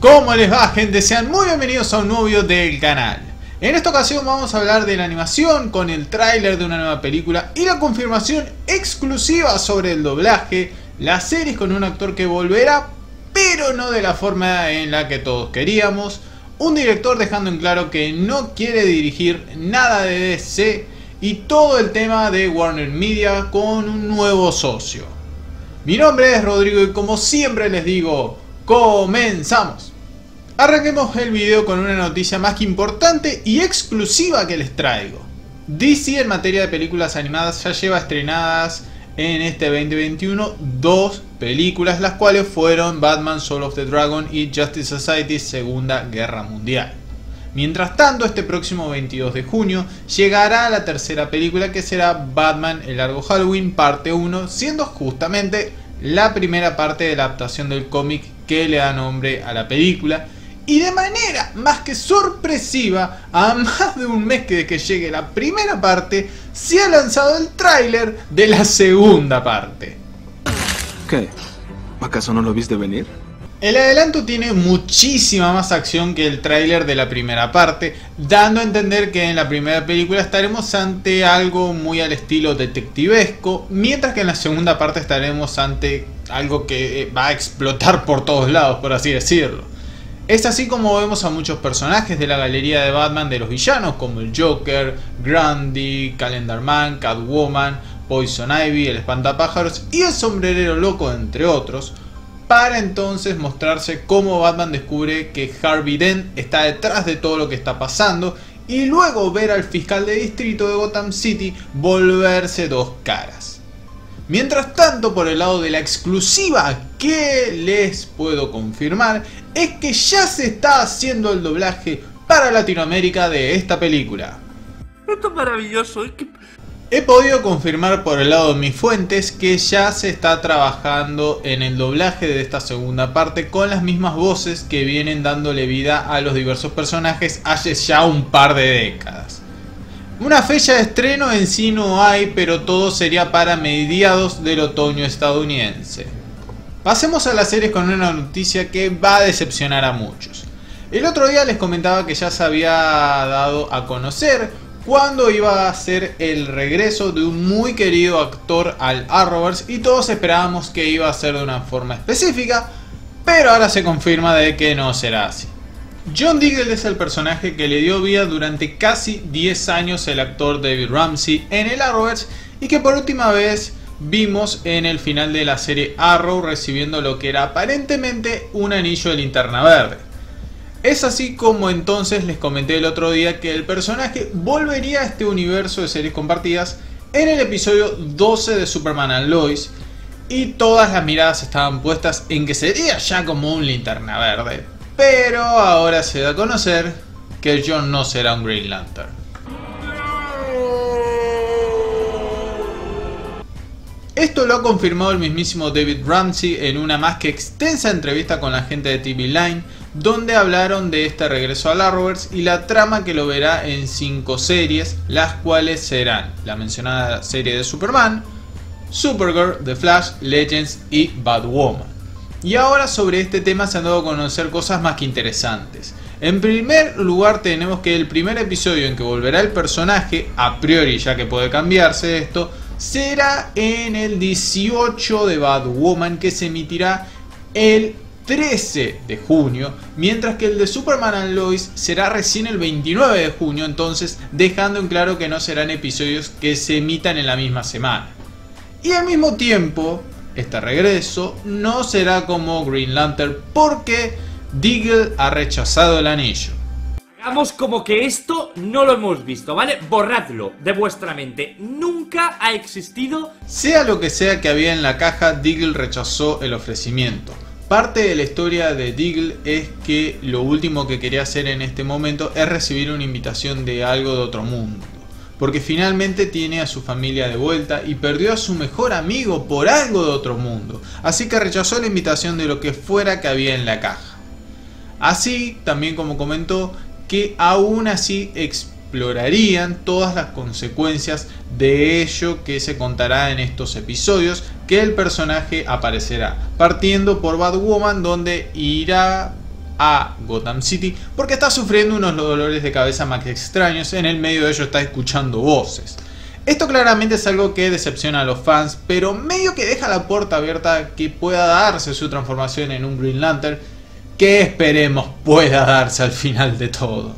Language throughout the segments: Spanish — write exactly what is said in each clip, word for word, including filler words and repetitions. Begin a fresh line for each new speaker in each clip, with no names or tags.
¿Cómo les va, gente? Sean muy bienvenidos a un nuevo video del canal. En esta ocasión vamos a hablar de la animación con el tráiler de una nueva película y la confirmación exclusiva sobre el doblaje, las series con un actor que volverá, pero no de la forma en la que todos queríamos, un director dejando en claro que no quiere dirigir nada de D C y todo el tema de Warner Media con un nuevo socio. Mi nombre es Rodrigo y como siempre les digo, ¡comenzamos! Arranquemos el video con una noticia más que importante y exclusiva que les traigo. D C en materia de películas animadas ya lleva estrenadas en este veinte veintiuno dos películas, las cuales fueron Batman Soul of the Dragon y Justice Society Segunda Guerra Mundial. Mientras tanto, este próximo veintidós de junio llegará la tercera película, que será Batman El Largo Halloween parte uno, siendo justamente la primera parte de la adaptación del cómic que le da nombre a la película. Y de manera más que sorpresiva, a más de un mes que, que llegue la primera parte, se ha lanzado el tráiler de la segunda parte.
¿Qué? ¿Acaso no lo viste venir?
El adelanto tiene muchísima más acción que el tráiler de la primera parte, dando a entender que en la primera película estaremos ante algo muy al estilo detectivesco, mientras que en la segunda parte estaremos ante algo que va a explotar por todos lados, por así decirlo. Es así como vemos a muchos personajes de la galería de Batman de los villanos, como el Joker, Grundy, Calendar Man, Catwoman, Poison Ivy, el Espantapájaros y el Sombrerero Loco, entre otros, para entonces mostrarse cómo Batman descubre que Harvey Dent está detrás de todo lo que está pasando y luego ver al fiscal de distrito de Gotham City volverse dos caras. Mientras tanto, por el lado de la exclusiva que les puedo confirmar es que ya se está haciendo el doblaje para Latinoamérica de esta película.
Esto es maravilloso, es que...
He podido confirmar por el lado de mis fuentes que ya se está trabajando en el doblaje de esta segunda parte con las mismas voces que vienen dándole vida a los diversos personajes hace ya un par de décadas. Una fecha de estreno en sí no hay, pero todo sería para mediados del otoño estadounidense. Pasemos a las series con una noticia que va a decepcionar a muchos. El otro día les comentaba que ya se había dado a conocer cuándo iba a ser el regreso de un muy querido actor al Arrowverse y todos esperábamos que iba a ser de una forma específica, pero ahora se confirma de que no será así. John Diggle es el personaje que le dio vida durante casi diez años el actor David Ramsey en el Arrowverse y que por última vez vimos en el final de la serie Arrow recibiendo lo que era aparentemente un anillo de linterna verde. Es así como entonces les comenté el otro día que el personaje volvería a este universo de series compartidas en el episodio doce de Superman and Lois y todas las miradas estaban puestas en que sería ya como un linterna verde. Pero ahora se da a conocer que John no será un Green Lantern. Esto lo ha confirmado el mismísimo David Ramsey en una más que extensa entrevista con la gente de T V Line, donde hablaron de este regreso al Arrowverse y la trama que lo verá en cinco series, las cuales serán la mencionada serie de Superman, Supergirl, The Flash, Legends y Batwoman. Y ahora sobre este tema se han dado a conocer cosas más que interesantes. En primer lugar tenemos que el primer episodio en que volverá el personaje, a priori ya que puede cambiarse esto, será en el dieciocho de Batwoman, que se emitirá el trece de junio, mientras que el de Superman and Lois será recién el veintinueve de junio, entonces dejando en claro que no serán episodios que se emitan en la misma semana. Y al mismo tiempo, este regreso no será como Green Lantern porque Diggle ha rechazado el anillo.
Hagamos como que esto no lo hemos visto, ¿vale? Borradlo de vuestra mente. Nunca ha existido...
Sea lo que sea que había en la caja, Diggle rechazó el ofrecimiento. Parte de la historia de Diggle es que lo último que quería hacer en este momento es recibir una invitación de algo de otro mundo. Porque finalmente tiene a su familia de vuelta y perdió a su mejor amigo por algo de otro mundo. Así que rechazó la invitación de lo que fuera que había en la caja. Así, también como comentó, que aún así explorarían todas las consecuencias de ello que se contará en estos episodios, que el personaje aparecerá, partiendo por Batwoman, donde irá a Gotham City porque está sufriendo unos dolores de cabeza más que extraños. En el medio de ello está escuchando voces. Esto claramente es algo que decepciona a los fans, pero medio que deja la puerta abierta a que pueda darse su transformación en un Green Lantern, que esperemos pueda darse al final de todo.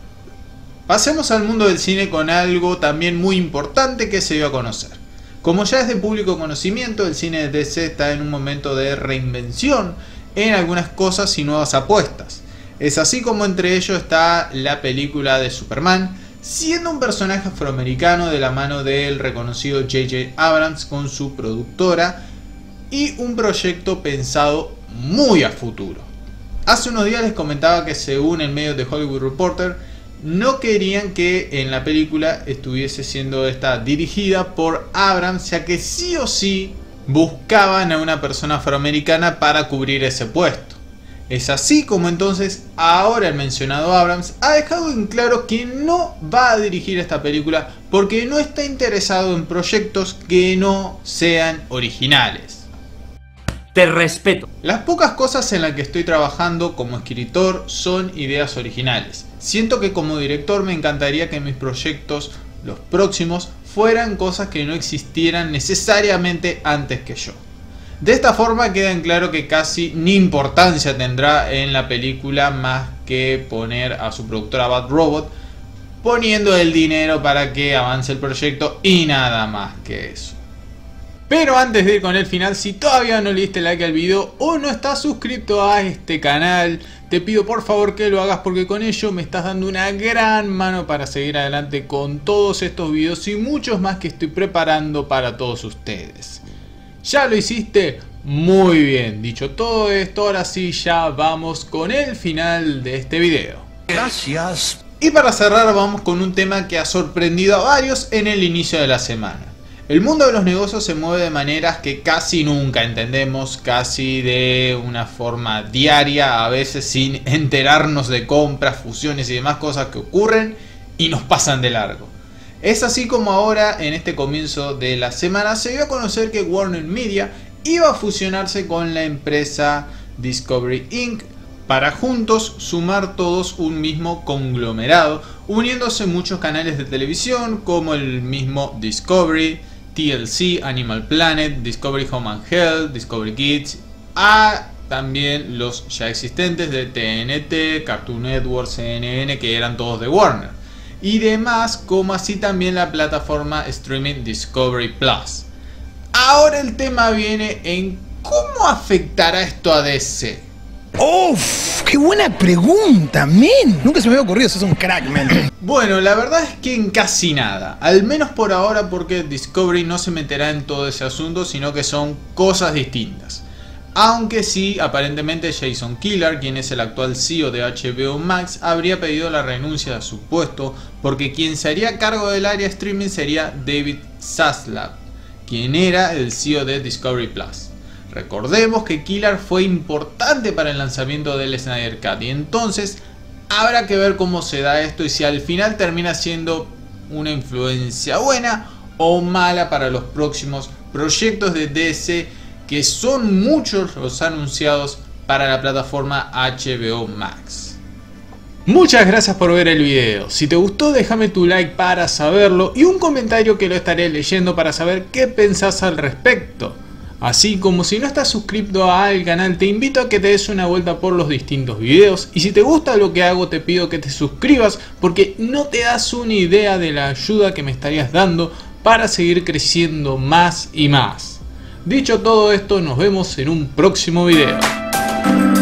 Pasemos al mundo del cine con algo también muy importante que se dio a conocer. Como ya es de público conocimiento, el cine de D C está en un momento de reinvención en algunas cosas y nuevas apuestas. Es así como entre ellos está la película de Superman, siendo un personaje afroamericano de la mano del reconocido J J Abrams con su productora, y un proyecto pensado muy a futuro. Hace unos días les comentaba que según el medio de Hollywood Reporter, no querían que en la película estuviese siendo esta dirigida por Abrams, ya que sí o sí buscaban a una persona afroamericana para cubrir ese puesto. Es así como entonces ahora el mencionado Abrams ha dejado en claro que no va a dirigir esta película porque no está interesado en proyectos que no sean originales.
Te respeto.
Las pocas cosas en las que estoy trabajando como escritor son ideas originales. Siento que como director me encantaría que mis proyectos, los próximos, fueran cosas que no existieran necesariamente antes que yo. De esta forma queda en claro que casi ni importancia tendrá en la película más que poner a su productora Bad Robot, poniendo el dinero para que avance el proyecto y nada más que eso. Pero antes de ir con el final, si todavía no le diste like al video o no estás suscrito a este canal, te pido por favor que lo hagas porque con ello me estás dando una gran mano para seguir adelante con todos estos videos y muchos más que estoy preparando para todos ustedes. ¿Ya lo hiciste? Muy bien. Dicho todo esto, ahora sí ya vamos con el final de este video.
Gracias.
Y para cerrar vamos con un tema que ha sorprendido a varios en el inicio de la semana. El mundo de los negocios se mueve de maneras que casi nunca entendemos, casi de una forma diaria, a veces sin enterarnos de compras, fusiones y demás cosas que ocurren y nos pasan de largo. Es así como ahora, en este comienzo de la semana, se dio a conocer que Warner Media iba a fusionarse con la empresa Discovery incorporated para juntos sumar todos un mismo conglomerado, uniéndose muchos canales de televisión como el mismo Discovery, T L C, Animal Planet, Discovery Home and Health, Discovery Kids, a también los ya existentes de T N T, Cartoon Network, C N N, que eran todos de Warner, y demás, como así también la plataforma streaming Discovery Plus. Ahora el tema viene en cómo afectará esto a D C.
¡Uf! ¡Qué buena pregunta, men! Nunca se me había ocurrido, sos un crack, men.
Bueno, la verdad es que en casi nada. Al menos por ahora, porque Discovery no se meterá en todo ese asunto, sino que son cosas distintas. Aunque sí, aparentemente Jason Kilar, quien es el actual C E O de H B O Max, habría pedido la renuncia a su puesto, porque quien se haría cargo del área streaming sería David Zaslav, quien era el C E O de Discovery Plus. Recordemos que Kilar fue importante para el lanzamiento del Snyder Cut y entonces habrá que ver cómo se da esto y si al final termina siendo una influencia buena o mala para los próximos proyectos de D C, que son muchos los anunciados para la plataforma H B O Max. Muchas gracias por ver el video. Si te gustó, déjame tu like para saberlo y un comentario que lo estaré leyendo para saber qué pensás al respecto. Así como si no estás suscrito al canal, te invito a que te des una vuelta por los distintos videos. Y si te gusta lo que hago, te pido que te suscribas porque no te das una idea de la ayuda que me estarías dando para seguir creciendo más y más. Dicho todo esto, nos vemos en un próximo video.